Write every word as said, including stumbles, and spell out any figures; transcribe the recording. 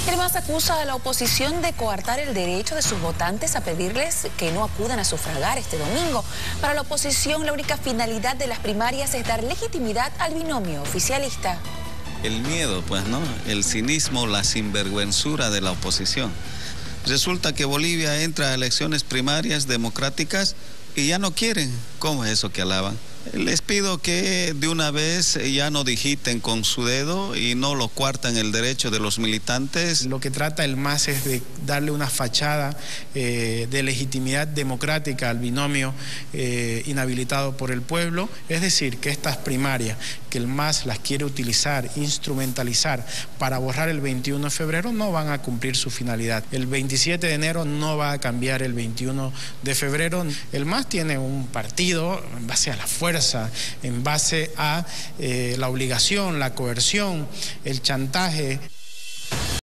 El MAS acusa a la oposición de coartar el derecho de sus votantes a pedirles que no acudan a sufragar este domingo. Para la oposición, la única finalidad de las primarias es dar legitimidad al binomio oficialista. El miedo, pues, ¿no? El cinismo, la sinvergüenzura de la oposición. Resulta que Bolivia entra a elecciones primarias democráticas y ya no quieren. ¿Cómo es eso que alaban? Les pido que de una vez ya no digiten con su dedo y no lo coartan el derecho de los militantes. Lo que trata el MAS es de darle una fachada eh, de legitimidad democrática al binomio eh, inhabilitado por el pueblo. Es decir, que estas primarias, que el MAS las quiere utilizar, instrumentalizar para borrar el veintiuno de febrero, no van a cumplir su finalidad. El veintisiete de enero no va a cambiar el veintiuno de febrero. El MAS tiene un partido en base a la fuerza, en base a eh, la obligación, la coerción, el chantaje.